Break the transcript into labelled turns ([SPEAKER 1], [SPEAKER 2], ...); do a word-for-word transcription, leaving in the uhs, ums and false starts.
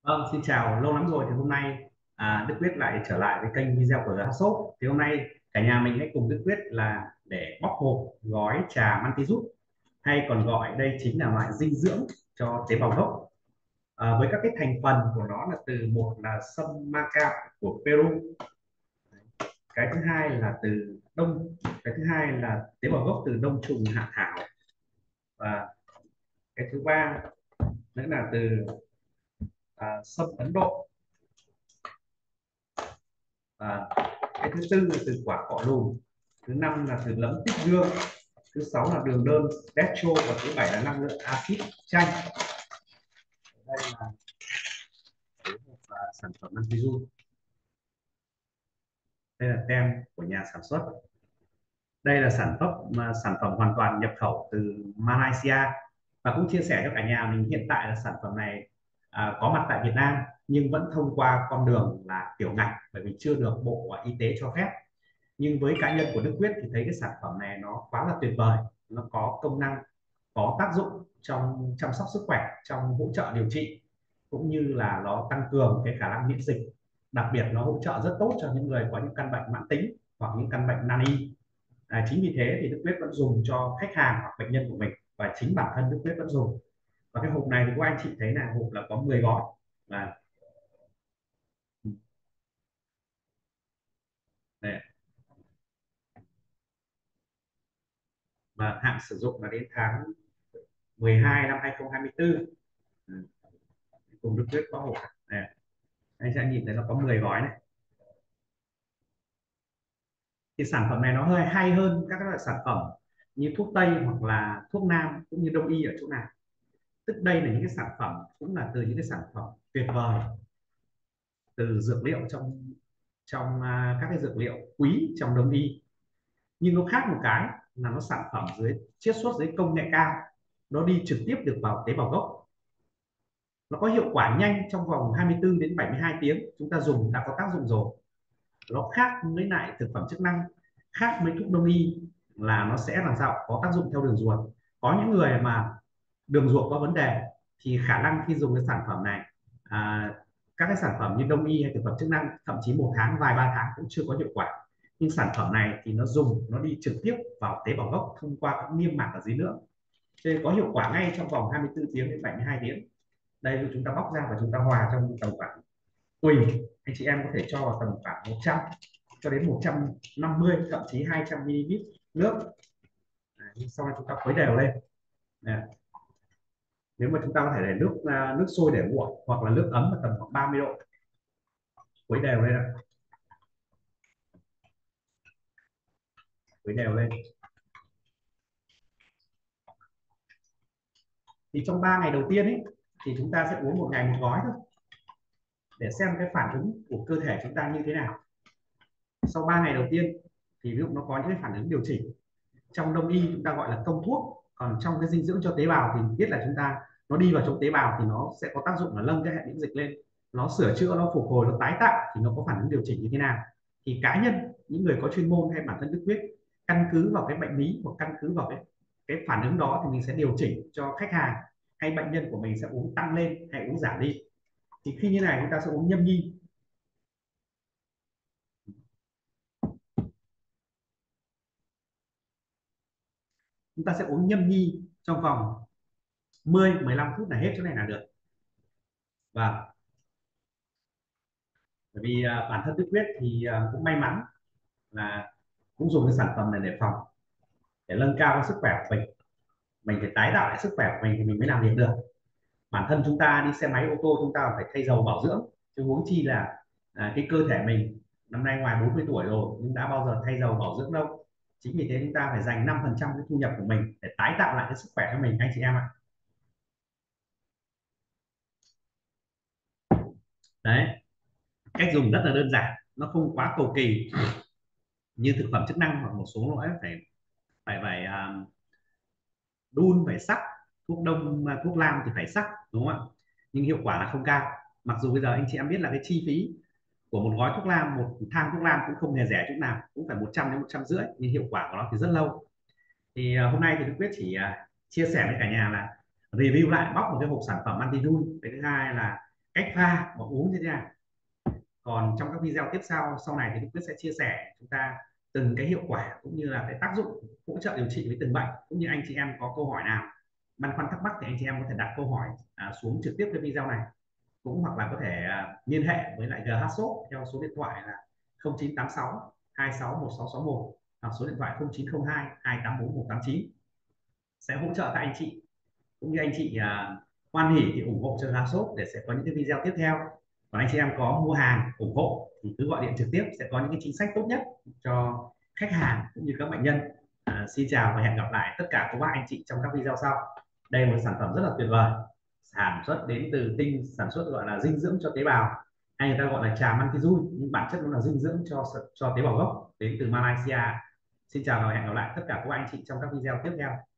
[SPEAKER 1] Vâng, xin chào, lâu lắm rồi thì hôm nay à, Đức Quyết lại trở lại với kênh video của Shop. Thì hôm nay cả nhà mình hãy cùng Đức Quyết là để bóc hộp gói trà Multi giúp, hay còn gọi đây chính là loại dinh dưỡng cho tế bào gốc. À, với các cái thành phần của nó là từ một là sâm maca của Peru, cái thứ hai là từ đông, cái thứ hai là tế bào gốc từ đông trùng hạ thảo, và cái thứ ba nữa là từ à, sâm Ấn Độ, và cái thứ tư là từ quả cọ lùn, thứ năm là từ nấm tích dương, thứ sáu là đường đơn destro, và thứ bảy là năng lượng axit chanh. Đây là và sản phẩm Antizu. Đây là tem của nhà sản xuất. Đây là sản phẩm mà sản phẩm hoàn toàn nhập khẩu từ Malaysia, và cũng chia sẻ cho cả nhà mình hiện tại là sản phẩm này à, có mặt tại Việt Nam nhưng vẫn thông qua con đường là tiểu ngạch, bởi vì chưa được Bộ Y tế cho phép. Nhưng với cá nhân của Đức Quyết thì thấy cái sản phẩm này nó quá là tuyệt vời, nó có công năng, có tác dụng trong chăm sóc sức khỏe, trong hỗ trợ điều trị, cũng như là nó tăng cường cái khả năng miễn dịch. Đặc biệt nó hỗ trợ rất tốt cho những người có những căn bệnh mãn tính hoặc những căn bệnh nan y. À, chính vì thế thì Đức Quyết vẫn dùng cho khách hàng hoặc bệnh nhân của mình, và chính bản thân Đức Quyết vẫn dùng. Và cái hộp này thì các anh chị thấy là hộp là có mười gói, và đây, và hạn sử dụng là đến tháng mười hai năm hai không hai tư. Ừ, cùng Đức Quyết có hộp này, anh sẽ nhìn thấy nó có mười gói này. Thì sản phẩm này nó hơi hay hơn các loại sản phẩm như thuốc tây hoặc là thuốc nam cũng như đông y ở chỗ nào, tức đây là những cái sản phẩm cũng là từ những cái sản phẩm tuyệt vời, từ dược liệu trong trong à, các cái dược liệu quý trong đông y. Nhưng nó khác một cái là nó sản phẩm dưới chiết xuất dưới công nghệ cao, nó đi trực tiếp được vào tế bào gốc, nó có hiệu quả nhanh trong vòng hai mươi tư đến bảy mươi hai tiếng chúng ta dùng đã có tác dụng rồi. Nó khác với lại thực phẩm chức năng, khác với thuốc đông y là nó sẽ làm sao có tác dụng theo đường ruột. Có những người mà đường ruột có vấn đề thì khả năng khi dùng cái sản phẩm này, à, các cái sản phẩm như đông y hay thực phẩm chức năng thậm chí một tháng vài ba tháng cũng chưa có hiệu quả. Nhưng sản phẩm này thì nó dùng, nó đi trực tiếp vào tế bào gốc thông qua các niêm mạc ở dưới nước, cho nên có hiệu quả ngay trong vòng hai mươi tư tiếng đến bảy mươi hai tiếng. Đây chúng ta bóc ra và chúng ta hòa trong tầm khoảng, tùy anh chị em có thể cho vào tầm khoảng một trăm cho đến một trăm năm mươi, thậm chí hai trăm mi li lít nước. Đấy, sau đó chúng ta khuấy đều lên. Đấy. Nếu mà chúng ta có thể để nước à, nước sôi để nguội, hoặc là nước ấm ở tầm khoảng ba mươi độ, khuấy đều lên ạ. Khuấy đều lên. Thì trong ba ngày đầu tiên ấy thì chúng ta sẽ uống một ngày một gói thôi, để xem cái phản ứng của cơ thể chúng ta như thế nào. Sau ba ngày đầu tiên thì ví dụ nó có những cái phản ứng điều chỉnh, trong đông y chúng ta gọi là công thuốc, còn trong cái dinh dưỡng cho tế bào thì biết là chúng ta, nó đi vào trong tế bào thì nó sẽ có tác dụng là nâng cái hệ miễn dịch lên, nó sửa chữa, nó phục hồi, nó tái tạo, thì nó có phản ứng điều chỉnh như thế nào. Thì cá nhân những người có chuyên môn hay bản thân Đức Quyết căn cứ vào cái bệnh lý hoặc căn cứ vào cái cái phản ứng đó thì mình sẽ điều chỉnh cho khách hàng hay bệnh nhân của mình sẽ uống tăng lên hay uống giảm đi. Thì khi như này chúng ta sẽ uống nhâm nhi. Chúng ta sẽ uống nhâm nhi trong vòng mười mười lăm phút là hết chỗ này là được. Và bởi vì à, bản thân Đức Quyết thì à, cũng may mắn là cũng dùng cái sản phẩm này để phòng, để nâng cao cái sức khỏe của mình. Mình phải tái tạo lại sức khỏe của mình thì mình mới làm việc được. Bản thân chúng ta đi xe máy ô tô chúng ta phải thay dầu bảo dưỡng, chứ huống chi là à, cái cơ thể mình năm nay ngoài bốn mươi tuổi rồi nhưng đã bao giờ thay dầu bảo dưỡng đâu. Chính vì thế chúng ta phải dành năm phần trăm cái thu nhập của mình để tái tạo lại cái sức khỏe cho mình anh chị em ạ. Đấy, cách dùng rất là đơn giản, nó không quá cầu kỳ như thực phẩm chức năng hoặc một số loại phải phải phải uh, đun phải sắc, thuốc đông à, thuốc nam thì phải sắc, đúng không ạ, nhưng hiệu quả là không cao. Mặc dù bây giờ anh chị em biết là cái chi phí của một gói thuốc nam, một thang thuốc nam cũng không hề rẻ chút nào, cũng phải một trăm đến một trăm rưỡi, nhưng hiệu quả của nó thì rất lâu. Thì uh, hôm nay thì Đức Quyết chỉ uh, chia sẻ với cả nhà là review lại, bóc một cái hộp sản phẩm Anti-Dun. Cái thứ hai là cách pha và uống như thế nào. Còn trong các video tiếp sau sau này thì Đức Quyết sẽ chia sẻ chúng ta từng cái hiệu quả cũng như là cái tác dụng hỗ trợ điều trị với từng bệnh, cũng như anh chị em có câu hỏi nào băn khoăn thắc mắc thì anh chị em có thể đặt câu hỏi à, xuống trực tiếp cái video này, cũng hoặc là có thể à, liên hệ với lại giê hát shop theo số điện thoại là không chín tám sáu hai sáu một sáu sáu một hoặc số điện thoại không chín không hai hai tám bốn một tám chín, sẽ hỗ trợ các anh chị cũng như anh chị à, hoan hỉ thì ủng hộ cho giê hát shop để sẽ có những cái video tiếp theo. Còn anh chị em có mua hàng ủng hộ thì cứ gọi điện trực tiếp, sẽ có những cái chính sách tốt nhất cho khách hàng cũng như các bệnh nhân. À, xin chào và hẹn gặp lại tất cả các bác anh chị trong các video sau. Đây là một sản phẩm rất là tuyệt vời, sản xuất đến từ tinh sản xuất gọi là dinh dưỡng cho tế bào, hay người ta gọi là trà Mankizu, nhưng bản chất nó là dinh dưỡng cho cho tế bào gốc đến từ Malaysia. Xin chào và hẹn gặp lại tất cả các anh chị trong các video tiếp theo.